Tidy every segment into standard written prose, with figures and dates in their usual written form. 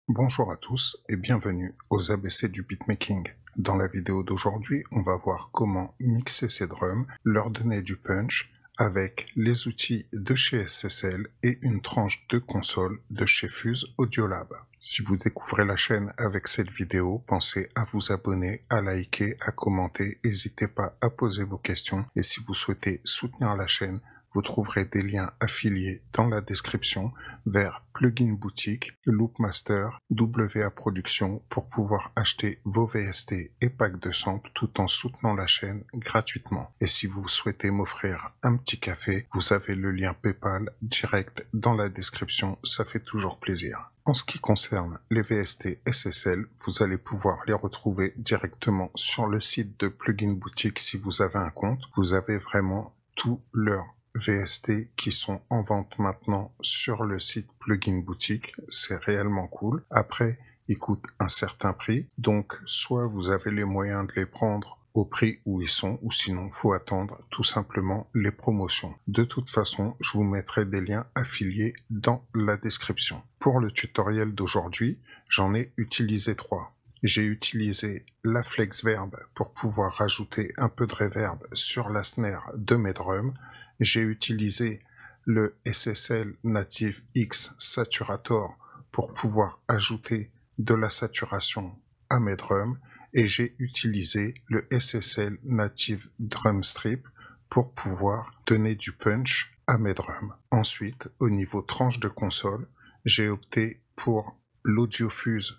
Bonjour à tous et bienvenue aux ABC du beatmaking. Dans la vidéo d'aujourd'hui, on va voir comment mixer ces drums, leur donner du punch avec les outils de chez SSL et une tranche de console de chez Fuse Audiolab. Si vous découvrez la chaîne avec cette vidéo, pensez à vous abonner, à liker, à commenter, n'hésitez pas à poser vos questions et si vous souhaitez soutenir la chaîne, vous trouverez des liens affiliés dans la description vers Plugin Boutique, Loopmaster, WA Production pour pouvoir acheter vos VST et packs de samples tout en soutenant la chaîne gratuitement. Et si vous souhaitez m'offrir un petit café, vous avez le lien PayPal direct dans la description, ça fait toujours plaisir. En ce qui concerne les VST SSL, vous allez pouvoir les retrouver directement sur le site de Plugin Boutique si vous avez un compte. Vous avez vraiment tous leurs VST qui sont en vente maintenant sur le site Plugin Boutique, c'est réellement cool. Après, ils coûtent un certain prix, donc soit vous avez les moyens de les prendre au prix où ils sont, ou sinon faut attendre tout simplement les promotions. De toute façon, je vous mettrai des liens affiliés dans la description. Pour le tutoriel d'aujourd'hui, j'en ai utilisé 3. J'ai utilisé la FlexVerb pour pouvoir rajouter un peu de reverb sur la snare de mes drums. J'ai utilisé le SSL Native X Saturator pour pouvoir ajouter de la saturation à mes drums et j'ai utilisé le SSL Native Drum Strip pour pouvoir donner du punch à mes drums. Ensuite, au niveau tranche de console, j'ai opté pour l'Audiofuse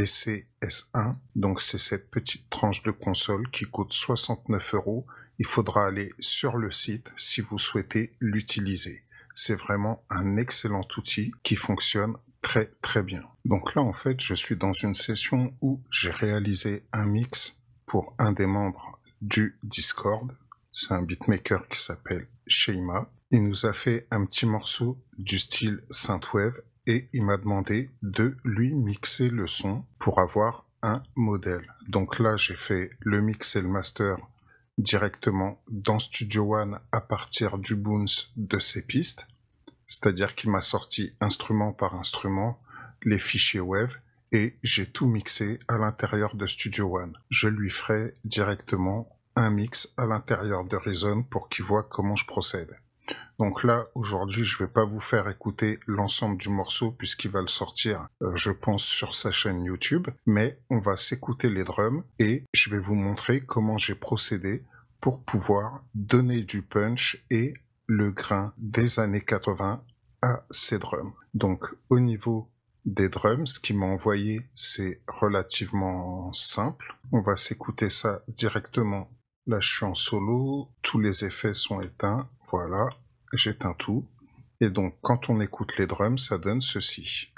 VCS1, donc c'est cette petite tranche de console qui coûte 69 €. Il faudra aller sur le site si vous souhaitez l'utiliser. C'est vraiment un excellent outil qui fonctionne très bien. Donc là en fait je suis dans une session où j'ai réalisé un mix pour un des membres du Discord. C'est un beatmaker qui s'appelle Sheima. Il nous a fait un petit morceau du style synthwave et il m'a demandé de lui mixer le son pour avoir un modèle. Donc là j'ai fait le mix et le master directement dans Studio One à partir du bounce de ces pistes, c'est-à-dire qu'il m'a sorti instrument par instrument les fichiers wave et j'ai tout mixé à l'intérieur de Studio One. Je lui ferai directement un mix à l'intérieur de Reason pour qu'il voit comment je procède. Donc là, aujourd'hui, je vais pas vous faire écouter l'ensemble du morceau puisqu'il va le sortir, je pense, sur sa chaîne YouTube, mais on va s'écouter les drums et je vais vous montrer comment j'ai procédé pour pouvoir donner du punch et le grain des années 80 à ces drums. Donc, au niveau des drums, ce qu'il m'a envoyé, c'est relativement simple. On va s'écouter ça directement. Là, je suis en solo, tous les effets sont éteints, voilà. J'éteins tout. Et donc, quand on écoute les drums, ça donne ceci.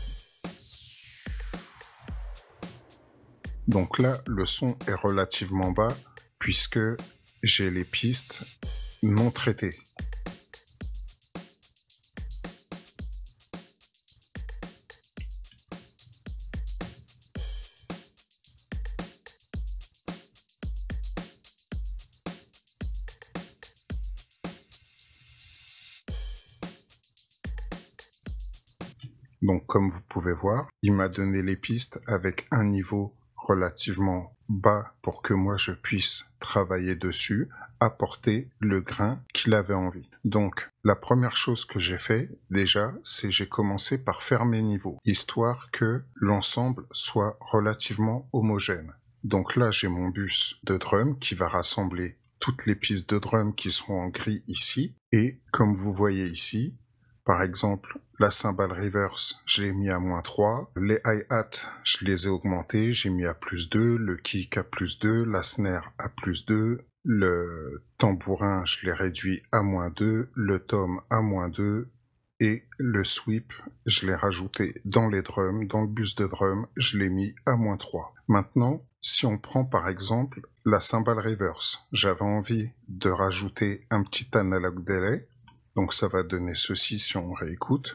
Donc là, le son est relativement bas puisque j'ai les pistes non traitées. Donc comme vous pouvez voir, il m'a donné les pistes avec un niveau relativement bas pour que moi je puisse travailler dessus, apporter le grain qu'il avait envie. Donc la première chose que j'ai fait déjà, c'est j'ai commencé par faire mes niveaux, histoire que l'ensemble soit relativement homogène. Donc là j'ai mon bus de drum qui va rassembler toutes les pistes de drum qui seront en gris ici, et comme vous voyez ici, par exemple, la cymbale reverse, je l'ai mis à -3. Les hi-hats, je les ai augmentés, j'ai mis à +2. Le kick à +2. La snare à +2. Le tambourin, je l'ai réduit à -2. Le tom à -2. Et le sweep, je l'ai rajouté dans les drums. Dans le bus de drum, je l'ai mis à -3. Maintenant, si on prend par exemple la cymbale reverse, j'avais envie de rajouter un petit analog delay. Donc ça va donner ceci si on réécoute.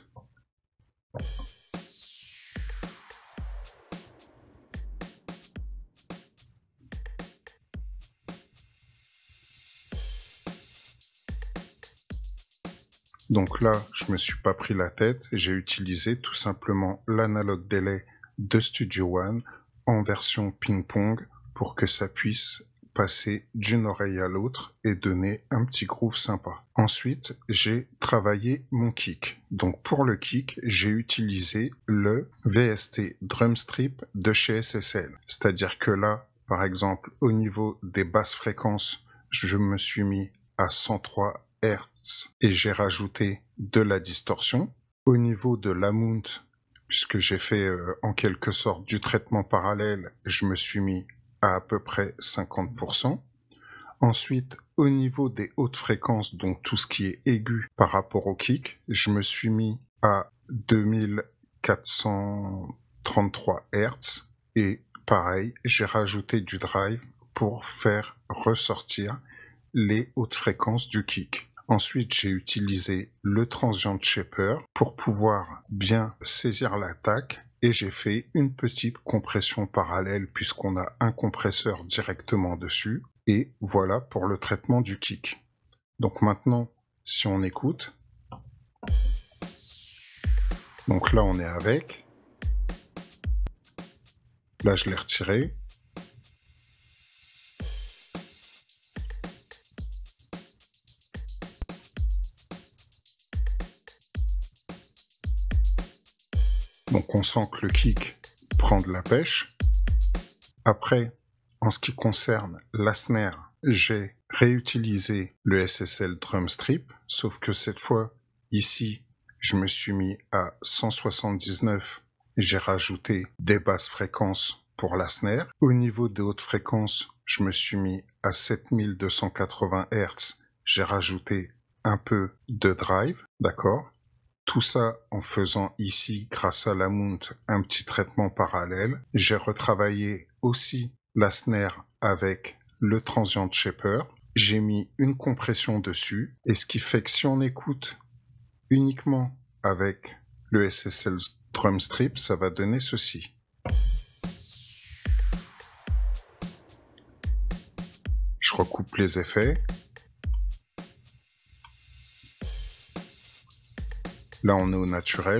Donc là, je me suis pas pris la tête, j'ai utilisé tout simplement l'analog delay de Studio One en version ping-pong pour que ça puisse passer d'une oreille à l'autre et donner un petit groove sympa. Ensuite, j'ai travaillé mon kick. Donc pour le kick, j'ai utilisé le VST Drum Strip de chez SSL. C'est-à-dire que là, par exemple, au niveau des basses fréquences, je me suis mis à 103 Hz et j'ai rajouté de la distorsion. Au niveau de la mount, puisque j'ai fait en quelque sorte du traitement parallèle, je me suis mis à peu près 50%. Ensuite, au niveau des hautes fréquences, donc tout ce qui est aigu par rapport au kick, je me suis mis à 2433 Hz et pareil, j'ai rajouté du drive pour faire ressortir les hautes fréquences du kick. Ensuite, j'ai utilisé le transient shaper pour pouvoir bien saisir l'attaque et j'ai fait une petite compression parallèle puisqu'on a un compresseur directement dessus. Et voilà pour le traitement du kick. Donc maintenant, si on écoute, donc là on est avec, là je l'ai retiré. Donc on sent que le kick prend de la pêche. Après, en ce qui concerne la snare, j'ai réutilisé le SSL Drum Strip, sauf que cette fois, ici, je me suis mis à 179. J'ai rajouté des basses fréquences pour la snare. Au niveau des hautes fréquences, je me suis mis à 7280 Hz. J'ai rajouté un peu de drive, d'accord ? Tout ça en faisant ici, grâce à la mount, un petit traitement parallèle. J'ai retravaillé aussi la snare avec le transient shaper. J'ai mis une compression dessus. Et ce qui fait que si on écoute uniquement avec le SSL Drum Strip, ça va donner ceci. Je recoupe les effets. Là, on est au naturel.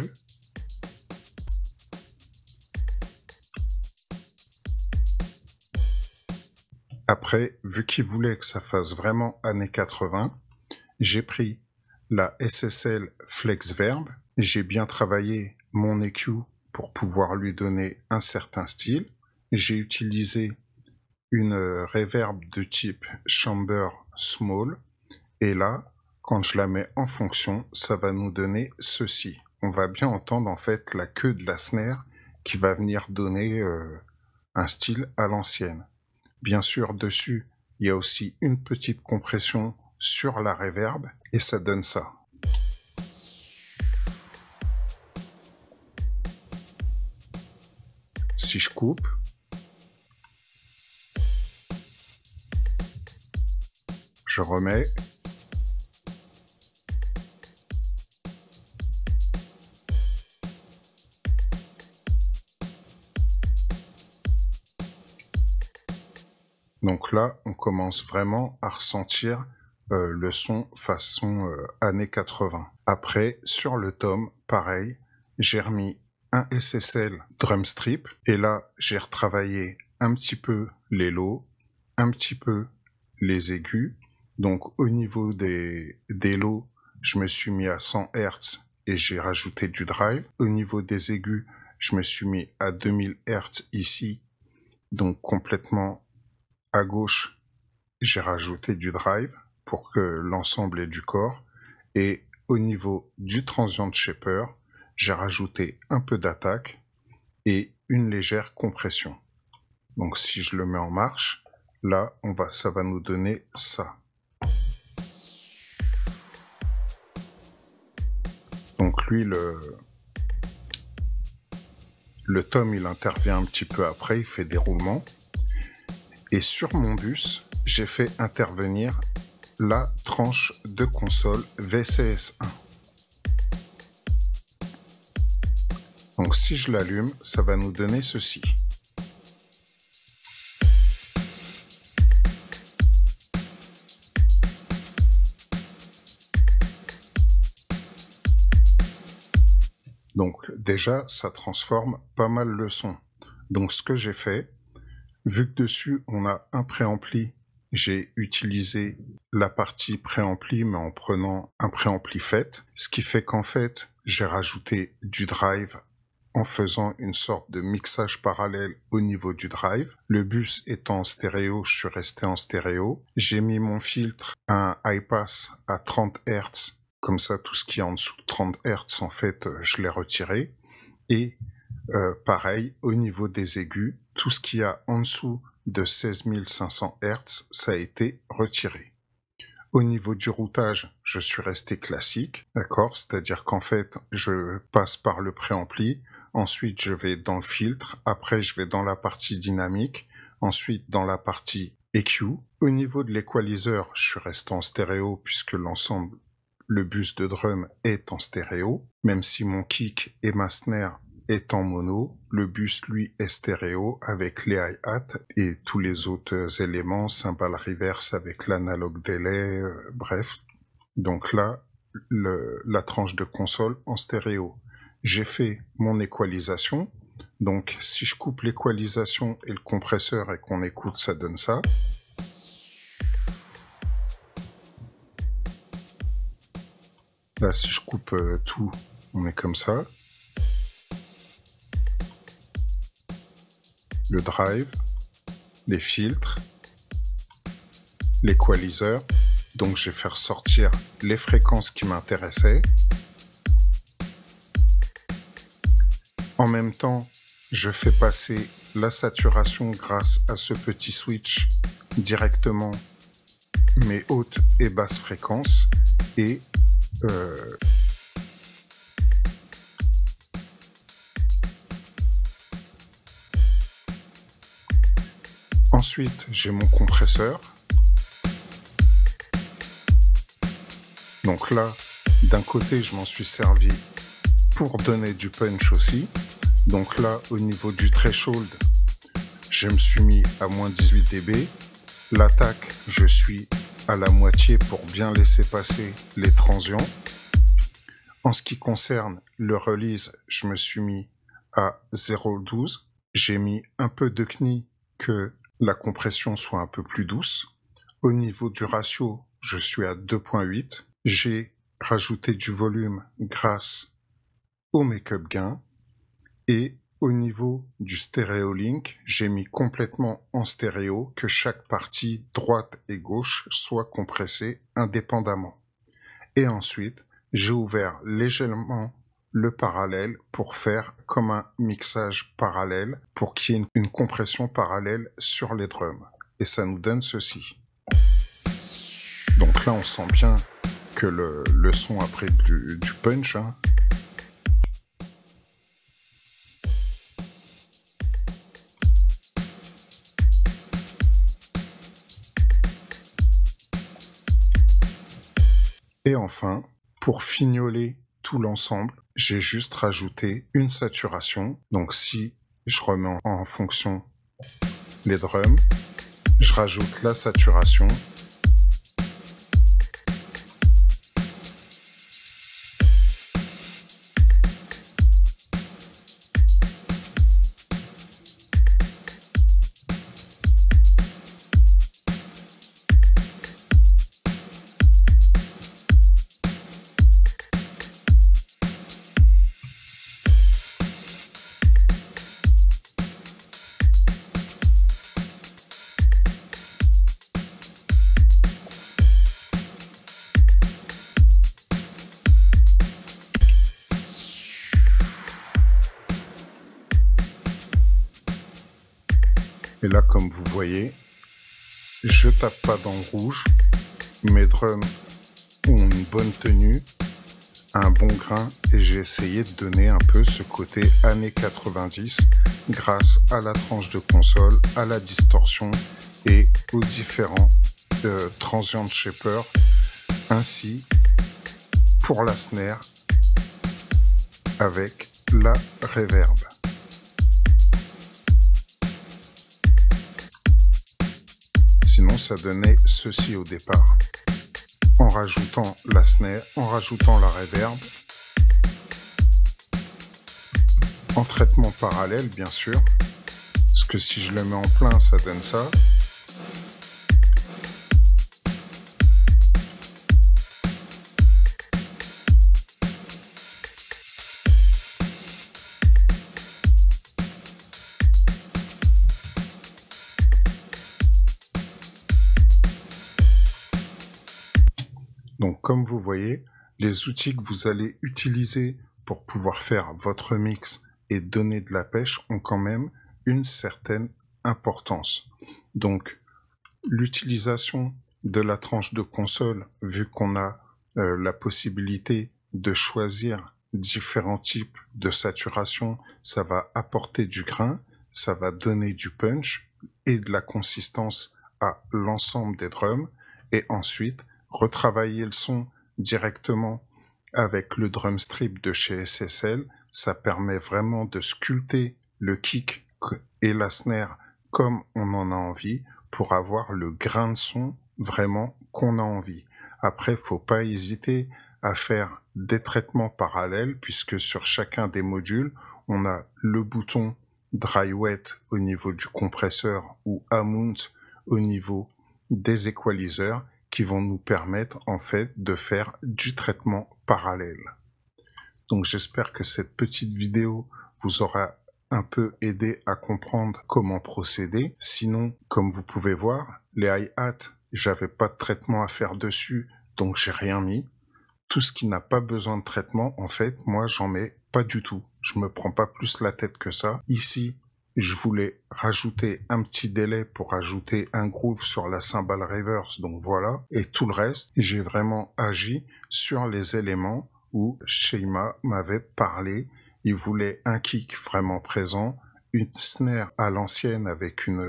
Après, vu qu'il voulait que ça fasse vraiment années 80, j'ai pris la SSL Flex Verb. J'ai bien travaillé mon EQ pour pouvoir lui donner un certain style. J'ai utilisé une reverb de type Chamber Small. Et là, quand je la mets en fonction, ça va nous donner ceci. On va bien entendre en fait la queue de la snare qui va venir donner un style à l'ancienne. Bien sûr, dessus, il y a aussi une petite compression sur la reverb et ça donne ça. Si je coupe, je remets. Donc là, on commence vraiment à ressentir le son façon années 80. Après, sur le tom, pareil, j'ai remis un SSL Drum Strip et là, j'ai retravaillé un petit peu les lows, un petit peu les aigus. Donc au niveau des lows, je me suis mis à 100 Hz et j'ai rajouté du drive. Au niveau des aigus, je me suis mis à 2000 Hz ici, donc complètement à gauche, j'ai rajouté du drive pour que l'ensemble ait du corps. Et au niveau du transient shaper, j'ai rajouté un peu d'attaque et une légère compression. Donc si je le mets en marche, là, ça va nous donner ça. Donc lui, le tom, il intervient un petit peu après, il fait des roulements. Et sur mon bus, j'ai fait intervenir la tranche de console VCS1. Donc si je l'allume, ça va nous donner ceci. Donc déjà, ça transforme pas mal le son. Donc ce que j'ai fait, vu que dessus on a un préampli, j'ai utilisé la partie préampli mais en prenant un préampli FET, ce qui fait qu'en fait j'ai rajouté du drive en faisant une sorte de mixage parallèle au niveau du drive. Le bus étant en stéréo, je suis resté en stéréo. J'ai mis mon filtre, un high pass à 30 Hz, comme ça tout ce qui est en dessous de 30 Hz en fait je l'ai retiré. Et pareil, au niveau des aigus, tout ce qu'il y a en dessous de 16 500 Hz, ça a été retiré. Au niveau du routage, je suis resté classique, d'accord? C'est-à-dire qu'en fait, je passe par le préampli, ensuite je vais dans le filtre, après je vais dans la partie dynamique, ensuite dans la partie EQ. Au niveau de l'équaliseur, je suis resté en stéréo puisque l'ensemble, le bus de drum est en stéréo, même si mon kick et ma snare est en mono, le bus lui est stéréo avec les hi-hats et tous les autres éléments, cymbales reverse avec l'analogue delay, bref. Donc là, la tranche de console en stéréo. J'ai fait mon équalisation, donc si je coupe l'équalisation et le compresseur et qu'on écoute, ça donne ça. Là, si je coupe tout, on est comme ça. Le drive, les filtres, l'équaliseur. Donc je vais faire sortir les fréquences qui m'intéressaient. En même temps, je fais passer la saturation grâce à ce petit switch directement mes hautes et basses fréquences et ensuite, j'ai mon compresseur. Donc là, d'un côté, je m'en suis servi pour donner du punch aussi. Donc là, au niveau du threshold, je me suis mis à moins 18 dB. L'attaque, je suis à la moitié pour bien laisser passer les transients. En ce qui concerne le release, je me suis mis à 0,12. J'ai mis un peu de CNI que la compression soit un peu plus douce. Au niveau du ratio, je suis à 2.8. J'ai rajouté du volume grâce au make-up gain. Et au niveau du stéréo link, j'ai mis complètement en stéréo que chaque partie droite et gauche soit compressée indépendamment. Et ensuite, j'ai ouvert légèrement le parallèle pour faire comme un mixage parallèle pour qu'il y ait une compression parallèle sur les drums. Et ça nous donne ceci. Donc là, on sent bien que le son a pris du punch. Hein. Et enfin, pour fignoler tout l'ensemble, j'ai juste rajouté une saturation. Donc si je remets en fonction les drums, je rajoute la saturation. Et là, comme vous voyez, je tape pas dans le rouge. Mes drums ont une bonne tenue, un bon grain, et j'ai essayé de donner un peu ce côté années 90 grâce à la tranche de console, à la distorsion et aux différents transient shaper, ainsi pour la snare avec la reverb. Sinon, ça donnait ceci au départ. En rajoutant la snare, en rajoutant la reverb. en traitement parallèle bien sûr, parce que si je le mets en plein ça donne ça. Donc comme vous voyez, les outils que vous allez utiliser pour pouvoir faire votre mix et donner de la pêche ont quand même une certaine importance. Donc l'utilisation de la tranche de console, vu qu'on a la possibilité de choisir différents types de saturation, ça va apporter du grain, ça va donner du punch et de la consistance à l'ensemble des drums, et ensuite retravailler le son directement avec le drum strip de chez SSL, ça permet vraiment de sculpter le kick et la snare comme on en a envie pour avoir le grain de son vraiment qu'on a envie. Après, faut pas hésiter à faire des traitements parallèles puisque sur chacun des modules, on a le bouton dry wet au niveau du compresseur ou amount au niveau des equalizers qui vont nous permettre en fait de faire du traitement parallèle. Donc j'espère que cette petite vidéo vous aura un peu aidé à comprendre comment procéder. Sinon, comme vous pouvez voir, les hi-hats, j'avais pas de traitement à faire dessus, donc j'ai rien mis. Tout ce qui n'a pas besoin de traitement, en fait, moi j'en mets pas du tout. Je me prends pas plus la tête que ça. Ici, je voulais rajouter un petit délai pour ajouter un groove sur la cymbale reverse, donc voilà. Et tout le reste, j'ai vraiment agi sur les éléments où Sheima m'avait parlé. Il voulait un kick vraiment présent, une snare à l'ancienne avec une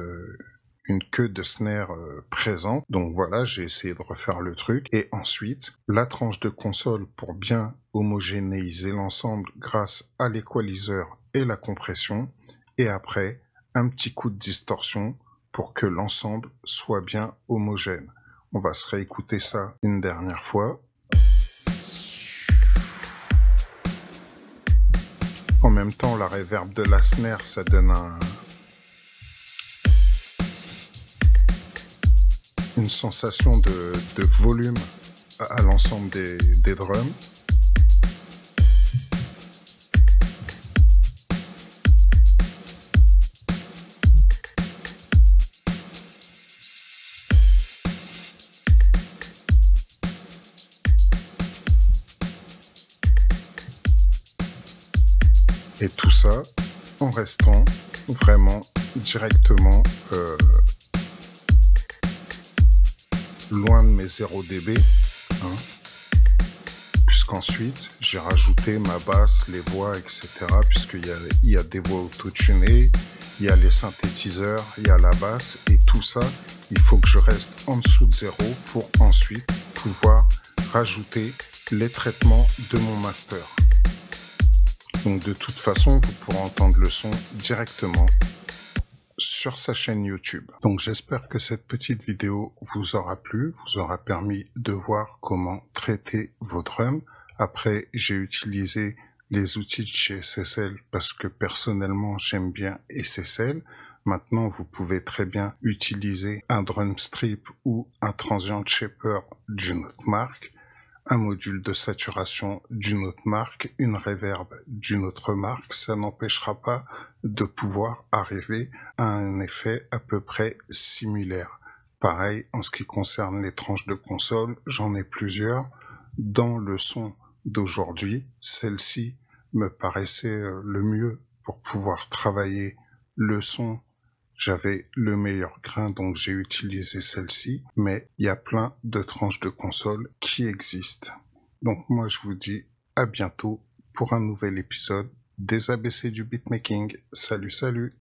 queue de snare présente. Donc voilà, j'ai essayé de refaire le truc. Et ensuite, la tranche de console pour bien homogénéiser l'ensemble grâce à l'équaliseur et la compression. Et après, un petit coup de distorsion pour que l'ensemble soit bien homogène. On va se réécouter ça une dernière fois. En même temps, la reverb de la snare, ça donne une sensation de volume à l'ensemble des drums. Et tout ça en restant vraiment directement loin de mes 0 dB, hein, puisqu'ensuite j'ai rajouté ma basse, les voix, etc. Puisqu'il y a des voix auto-tunées, il y a les synthétiseurs, il y a la basse, et tout ça, il faut que je reste en dessous de 0 pour ensuite pouvoir rajouter les traitements de mon master. Donc de toute façon, vous pourrez entendre le son directement sur sa chaîne YouTube. Donc j'espère que cette petite vidéo vous aura plu, vous aura permis de voir comment traiter vos drums. Après, j'ai utilisé les outils de chez SSL parce que personnellement, j'aime bien SSL. Maintenant, vous pouvez très bien utiliser un drum strip ou un transient shaper d'une autre marque, un module de saturation d'une autre marque, une reverb d'une autre marque. Ça n'empêchera pas de pouvoir arriver à un effet à peu près similaire. Pareil, en ce qui concerne les tranches de console, j'en ai plusieurs. Dans le son d'aujourd'hui, celle-ci me paraissait le mieux pour pouvoir travailler le son. J'avais le meilleur grain, donc j'ai utilisé celle-ci, mais il y a plein de tranches de console qui existent. Donc moi je vous dis à bientôt pour un nouvel épisode des ABC du beatmaking. Salut, salut!